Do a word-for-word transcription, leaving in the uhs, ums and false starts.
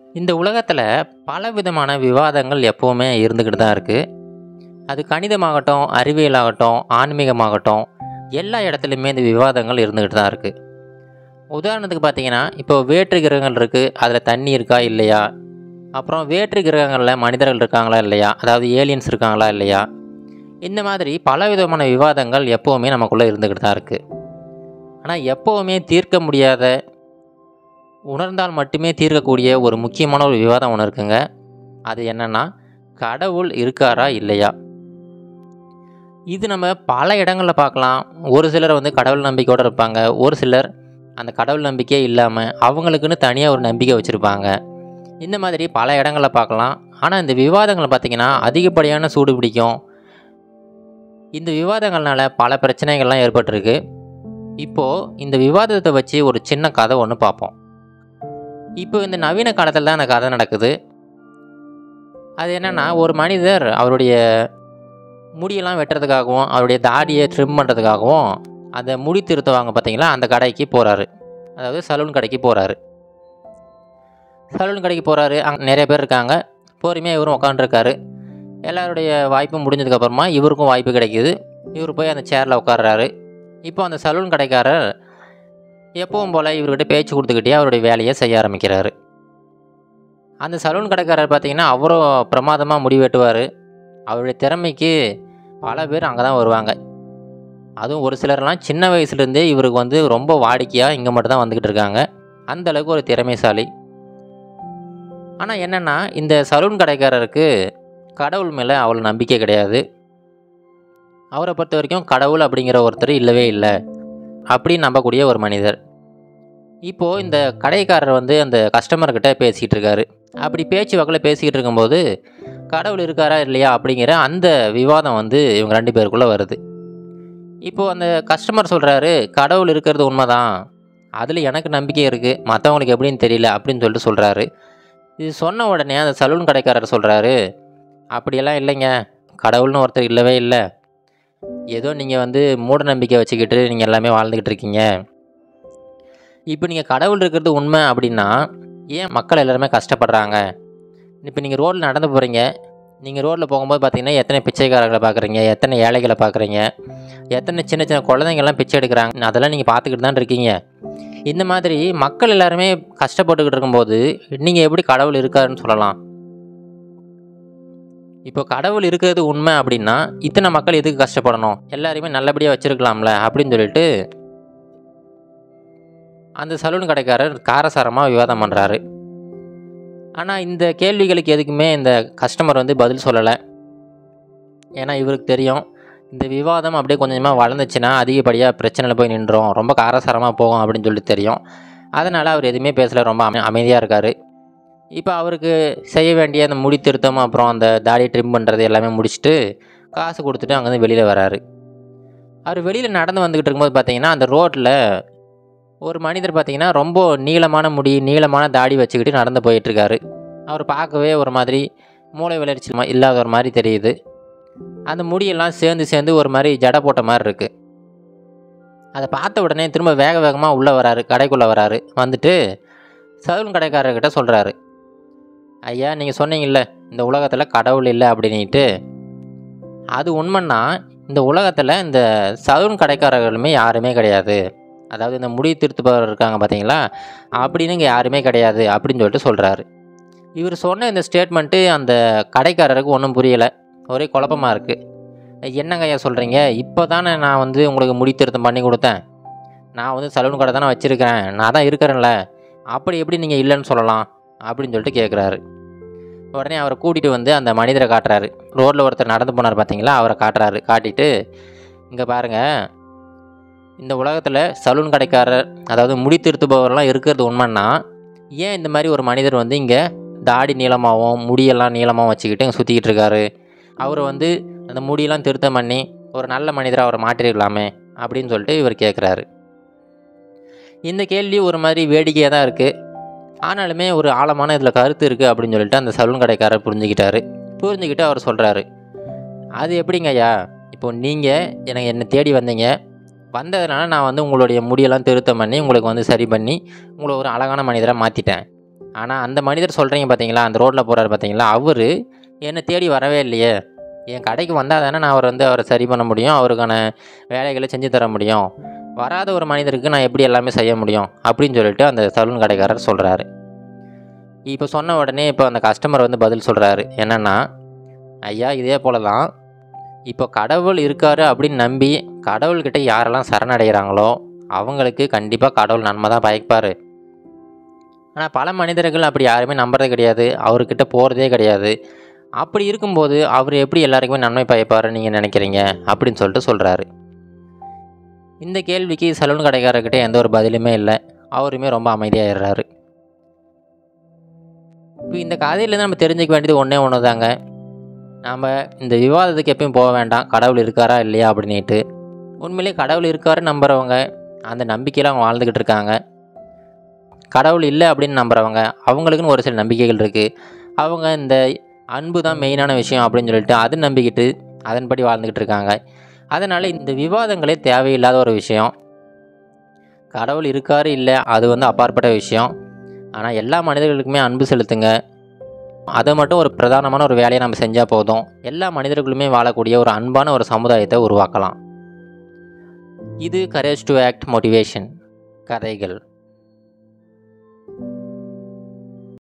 இந்த உலகத்தில் பலவிதமான விவாதங்கள் எப்போவுமே இருந்துக்கிட்டு தான் இருக்குது. அது கணிதமாகட்டும், அறிவியலாகட்டும், ஆன்மீகமாகட்டும், எல்லா இடத்துலையுமே இந்த விவாதங்கள் இருந்துக்கிட்டு தான் இருக்குது. உதாரணத்துக்கு பார்த்தீங்கன்னா, இப்போ வேற்று கிரகங்கள் இருக்குது, அதில் தண்ணி இருக்கா இல்லையா, அப்புறம் வேற்று கிரகங்களில் மனிதர்கள் இருக்காங்களா இல்லையா, அதாவது ஏலியன்ஸ் இருக்காங்களா இல்லையா, இந்த மாதிரி பலவிதமான விவாதங்கள் எப்போவுமே நமக்குள்ளே இருந்துக்கிட்டு தான் இருக்குது. ஆனால் எப்போவுமே தீர்க்க முடியாத, உணர்ந்தால் மட்டுமே தீர்க்கக்கூடிய ஒரு முக்கியமான ஒரு விவாதம் ஒன்று இருக்குங்க. அது என்னென்னா, கடவுள் இருக்காரா இல்லையா. இது நம்ம பல இடங்களில் பார்க்கலாம். ஒரு சிலர் வந்து கடவுள் நம்பிக்கையோடு இருப்பாங்க, ஒரு சிலர் அந்த கடவுள் நம்பிக்கையே இல்லாமல் அவங்களுக்குன்னு தனியாக ஒரு நம்பிக்கை வச்சுருப்பாங்க. இந்த மாதிரி பல இடங்களில் பார்க்கலாம். ஆனால் இந்த விவாதங்களை பார்த்திங்கன்னா அதிகப்படியான சூடு பிடிக்கும். இந்த விவாதங்கள்னால பல பிரச்சனைகள்லாம் ஏற்பட்டிருக்கு. இப்போது இந்த விவாதத்தை வச்சு ஒரு சின்ன கதை ஒன்று பார்ப்போம். இப்போ இந்த நவீன காலத்தில் தான் அந்த கதை நடக்குது. அது என்னென்னா, ஒரு மனிதர் அவருடைய முடியெல்லாம் வெட்டுறதுக்காகவும் அவருடைய தாடியை ட்ரிம் பண்ணுறதுக்காகவும் அந்த முடி திருத்துவாங்க பார்த்தீங்களா, அந்த கடைக்கு போகிறாரு. அதாவது சலூன் கடைக்கு போகிறாரு. சலூன் கடைக்கு போகிறாரு. அங்கே நிறைய பேர் இருக்காங்க. பொறுமையாக இவரும் உட்காந்துருக்காரு. எல்லாருடைய வாய்ப்பும் முடிஞ்சதுக்கப்புறமா இவருக்கும் வாய்ப்பு கிடைக்கிது. இவர் போய் அந்த சேரில் உட்கார்றாரு. இப்போ அந்த சலூன் கடைக்காரர் எப்பவும் போல் இவர்கிட்ட பேச்சு கொடுத்துக்கிட்டே அவருடைய வேலையை செய்ய ஆரம்பிக்கிறாரு. அந்த சலூன் கடைக்காரர் பார்த்திங்கன்னா அவரும் பிரமாதமாக முடி வெட்டுவார். அவருடைய திறமைக்கு பல பேர் அங்கே தான் வருவாங்க. அதுவும் ஒரு சிலர்லாம் சின்ன வயசுலேருந்தே இவருக்கு வந்து ரொம்ப வாடிக்கையாக இங்கே மட்டும் தான் வந்துக்கிட்டு இருக்காங்க. அந்தளவுக்கு ஒரு திறமைசாலி. ஆனால் என்னென்னா, இந்த சலூன் கடைக்காரருக்கு கடவுள் மேலே அவ்வளோ நம்பிக்கை கிடையாது. அவரை பொறுத்த வரைக்கும் கடவுள் அப்படிங்கிற ஒருத்தர் இல்லவே இல்லை அப்படின்னு நம்பக்கூடிய ஒரு மனிதர். இப்போது இந்த கடைக்காரர் வந்து அந்த கஸ்டமர்கிட்ட பேசிக்கிட்டு இருக்காரு. அப்படி பேச்சு வாக்கில் பேசிக்கிட்டு இருக்கும்போது கடவுள் இருக்காரா இல்லையா அப்படிங்கிற அந்த விவாதம் வந்து இவங்க ரெண்டு பேருக்குள்ளே வருது. இப்போது அந்த கஸ்டமர் சொல்கிறாரு, கடவுள் இருக்கிறது உண்மைதான், அதில் எனக்கு நம்பிக்கை இருக்குது, மற்றவங்களுக்கு எப்படின்னு தெரியல அப்படின்னு சொல்லிட்டு சொல்கிறாரு. இது சொன்ன உடனே அந்த சலூன் கடைக்காரர் சொல்கிறாரு, அப்படியெல்லாம் இல்லைங்க, கடவுள்னு ஒருத்தர் இல்லவே இல்லை, ஏதோ நீங்கள் வந்து மூட நம்பிக்கை வச்சுக்கிட்டு நீங்கள் எல்லாமே வாழ்ந்துக்கிட்டு இருக்கீங்க. இப்போ நீங்கள் கடவுள் இருக்கிறது உண்மை அப்படின்னா ஏன் மக்கள் எல்லாருமே கஷ்டப்படுறாங்க? இப்போ நீங்கள் ரோட்டில் நடந்து போகிறீங்க. நீங்கள் ரோட்டில் போகும்போது பார்த்தீங்கன்னா எத்தனை பிச்சைக்காரர்களை பார்க்குறீங்க, எத்தனை ஏழைகளை பார்க்குறீங்க, எத்தனை சின்ன சின்ன குழந்தைங்கள்லாம் பிச்சை எடுக்கிறாங்க, அதெல்லாம் நீங்கள் பார்த்துக்கிட்டு தான் இருக்கீங்க. இந்த மாதிரி மக்கள் எல்லாருமே கஷ்டப்பட்டுக்கிட்டு இருக்கும்போது நீங்கள் எப்படி கடவுள் இருக்காருன்னு சொல்லலாம்? இப்போ கடவுள் இருக்கிறது உண்மை அப்படின்னா இத்தனை மக்கள் எதுக்கு கஷ்டப்படணும், எல்லாரையுமே நல்லபடியாக வச்சுருக்கலாம்ல அப்படின்னு சொல்லிட்டு அந்த சலூன் கடைக்காரர் காரசாரமாக விவாதம் பண்ணுறாரு. ஆனால் இந்த கேள்விகளுக்கு எதுக்குமே இந்த கஸ்டமர் வந்து பதில் சொல்லலை. ஏன்னா இவருக்கு தெரியும், இந்த விவாதம் அப்படியே கொஞ்சம் கொஞ்சமாக வளர்ந்துச்சுன்னா அதிகப்படியாக பிரச்சனையில் போய் நின்றோம், ரொம்ப காரசாரமாக போகும் அப்படின்னு சொல்லிட்டு தெரியும். அதனால் அவர் எதுவுமே பேசலை, ரொம்ப அமை அமைதியாக இருக்கார். இப்போ அவருக்கு செய்ய வேண்டிய அந்த முடி திருத்தம் அப்புறம் அந்த தாடி ட்ரிம் பண்ணுறது எல்லாமே முடிச்சுட்டு காசு கொடுத்துட்டு அங்கேருந்து வெளியில் வராரு. அவர் வெளியில் நடந்து வந்துக்கிட்டு இருக்கும்போது பார்த்தீங்கன்னா அந்த ரோட்டில் ஒரு மனிதர் பார்த்திங்கன்னா ரொம்ப நீளமான முடி நீளமான தாடி வச்சுக்கிட்டு நடந்து போயிட்டுருக்காரு. அவர் பார்க்கவே ஒரு மாதிரி மூளை வளர்ச்சி இல்லாத ஒரு மாதிரி தெரியுது. அந்த முடியெல்லாம் சேர்ந்து சேர்ந்து ஒரு மாதிரி ஜடை போட்ட மாதிரி இருக்குது. அதை பார்த்த உடனே திரும்ப வேக வேகமாக உள்ளே வராரு, கடைக்குள்ளே வராரு. வந்துட்டு சலூன் கடைக்காரர்கிட்ட சொல்கிறாரு, ஐயா நீங்கள் சொன்னீங்கல்ல இந்த உலகத்தில் கடவுள் இல்லை அப்படின்ட்டு, அது உண்மைன்னா இந்த உலகத்தில் இந்த சலூன் கடைக்காரர்களுமே யாருமே கிடையாது, அதாவது இந்த முடி திருத்துப்பவர் இருக்காங்க பார்த்தீங்களா, அப்படின்னு இங்கே யாருமே கிடையாது அப்படின்னு சொல்லிட்டு சொல்கிறாரு. இவர் சொன்ன இந்த ஸ்டேட்மெண்ட்டு அந்த கடைக்காரருக்கு ஒன்றும் புரியலை, ஒரே குழப்பமாக இருக்குது. என்னங்க ஐயா சொல்கிறீங்க, இப்போ தானே நான் வந்து உங்களுக்கு முடி திருத்தம் பண்ணி கொடுத்தேன், நான் வந்து சலூன் கடை தானே வச்சுருக்கிறேன், நான் தான் இருக்கிறேன்ல, அப்படி எப்படி நீங்கள் இல்லைன்னு சொல்லலாம் அப்படின்னு சொல்லிட்டு கேட்குறாரு. உடனே அவரை கூட்டிகிட்டு வந்து அந்த மனிதரை காட்டுறாரு. ரோட்டில் ஒருத்தர் நடந்து போனார் பார்த்தீங்களா, அவரை காட்டுறாரு. காட்டிட்டு, இங்கே பாருங்கள், இந்த உலகத்தில் சலூன் கடைக்காரர் அதாவது முடி திருத்துபவர்லாம் இருக்கிறது உண்மைன்னா ஏன் இந்த மாதிரி ஒரு மனிதர் வந்து இங்கே தாடி நீளமாகவும் முடியெல்லாம் நீளமாகவும் வச்சுக்கிட்டு இங்கே சுற்றிக்கிட்டு இருக்காரு, அவரை வந்து அந்த முடியெல்லாம் திருத்தம் பண்ணி ஒரு நல்ல மனிதரை அவரை மாற்றிருக்கலாமே அப்படின்னு சொல்லிட்டு இவர் கேட்குறாரு. இந்த கேள்வி ஒரு மாதிரி வேடிக்கையாக தான் இருக்குது, ஆனாலுமே ஒரு ஆழமான இதில் கருத்து இருக்குது அப்படின்னு சொல்லிட்டு அந்த சலூன் கடைக்காரர் புரிஞ்சுக்கிட்டாரு. புரிஞ்சுக்கிட்டு அவர் சொல்கிறாரு, அது எப்படிங்க ஐயா, இப்போ நீங்கள் எனக்கு என்னை தேடி வந்தீங்க, வந்ததுனால நான் வந்து உங்களுடைய முடியெல்லாம் திருத்தம் பண்ணி உங்களுக்கு வந்து சரி பண்ணி உங்களை ஒரு அழகான மனிதராக மாற்றிட்டேன். ஆனால் அந்த மனிதர் சொல்கிறீங்க பார்த்தீங்களா, அந்த ரோட்டில் போகிறாரு பார்த்தீங்களா, அவர் என்னை தேடி வரவே இல்லையே. என் கடைக்கு வந்தால் தானே நான் அவர் வந்து அவரை சரி பண்ண முடியும், அவருக்கான வேலைகளை செஞ்சு தர முடியும். வராத ஒரு மனிதருக்கு நான் எப்படி எல்லாமே செய்ய முடியும் அப்படின்னு சொல்லிட்டு அந்த சலூன் கடைக்காரர் சொல்கிறாரு. இப்போ சொன்ன உடனே இப்போ அந்த கஸ்டமர் வந்து பதில் சொல்கிறாரு என்னென்னா, ஐயா இதே போல தான் இப்போ கடவுள் இருக்கார் அப்படின்னு நம்பி கடவுள்கிட்ட யாரெல்லாம் சரணடைகிறாங்களோ அவங்களுக்கு கண்டிப்பாக கடவுள் நன்மை தான் பயப்பார். ஆனால் பல மனிதர்கள் அப்படி யாருமே நம்புறதே கிடையாது, அவர்கிட்ட போகிறதே கிடையாது. அப்படி இருக்கும்போது அவர் எப்படி எல்லாருக்குமே நன்மை பயப்பாருன்னு நீங்கள் நினைக்கிறீங்க அப்படின்னு சொல்லிட்டு சொல்கிறாரு. இந்த கேள்விக்கு சலூன் கடைக்காரர்கிட்ட எந்த ஒரு பதிலுமே இல்லை. அவருமே ரொம்ப அமைதியாகிடுறாரு. இப்போ இந்த கதையிலேருந்து நம்ம தெரிஞ்சுக்க வேண்டியது ஒன்றே ஒன்று தாங்க. நாம் இந்த விவாதத்துக்கு எப்பயும் போக வேண்டாம், கடவுள் இருக்காரா இல்லையா அப்படின்ட்டு. உண்மையிலே கடவுள் இருக்காரு நம்புகிறவங்க அந்த நம்பிக்கையில் அவங்க வாழ்ந்துக்கிட்டு இருக்காங்க. கடவுள் இல்லை அப்படின்னு நம்புகிறவங்க அவங்களுக்குன்னு ஒரு சில நம்பிக்கைகள் இருக்குது. அவங்க இந்த அன்பு தான் மெயினான விஷயம் அப்படின்னு சொல்லிட்டு அது நம்பிக்கிட்டு அதன்படி வாழ்ந்துக்கிட்டு இருக்காங்க. அதனால் இந்த விவாதங்களே தேவையில்லாத ஒரு விஷயம். கடவுள் இருக்காரு இல்லை அது வந்து அப்பாற்பட்ட விஷயம். ஆனால் எல்லா மனிதர்களுக்குமே அன்பு செலுத்துங்க. அதை மட்டும் ஒரு பிரதானமான ஒரு வேலையை நம்ம செஞ்சால் போதும். எல்லா மனிதர்களுமே வாழக்கூடிய ஒரு அன்பான ஒரு சமுதாயத்தை உருவாக்கலாம். இது கரேஜ் டு ஆக்ட் மோட்டிவேஷன் கதைகள்.